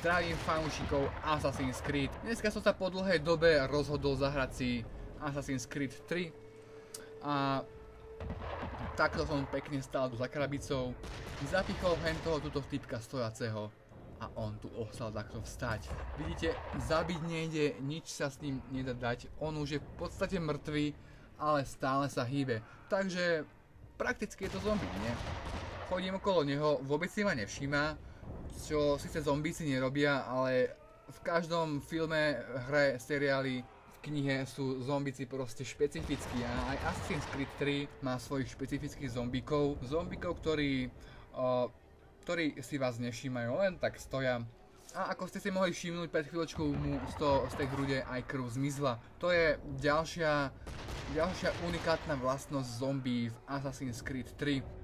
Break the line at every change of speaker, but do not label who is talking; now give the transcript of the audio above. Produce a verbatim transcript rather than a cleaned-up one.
Zdravím fanúšikov Assassin's Creed. Dneska som sa po dlhej dobe rozhodol zahrať si Assassin's Creed tri. A takto som pekne stál tu za krabicou. Zapichol hen toho túto typka stojaceho. A on tu ostal takto vstať. Vidíte, zabiť nejde, nič sa s ním nedá dať. On už je v podstate mŕtvý, ale stále sa hýbe. Takže prakticky je to zombie, nie? Chodím okolo neho, vôbec si ma nevšíma. Čo síce zombíci nerobia, ale v každom filme, hre, seriáli, v knihe sú zombíci proste špecifickí. A aj Assassin's Creed tri má svojich špecifických zombíkov. Zombíkov, ktorí, o, ktorí si vás nevšímajú, len tak stoja. A ako ste si mohli všimnúť, pred chvíľočkou mu z, to, z tej hrude aj krv zmizla. To je ďalšia, ďalšia unikátna vlastnosť zombí v Assassin's Creed tri.